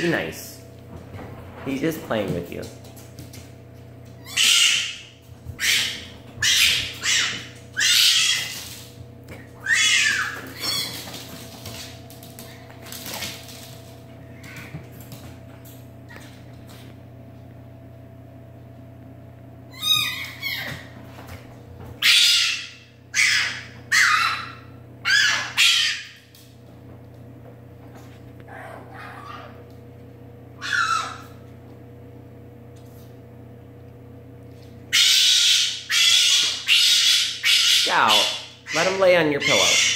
Be nice. He's just playing with you. Out. Let him lay on your pillow.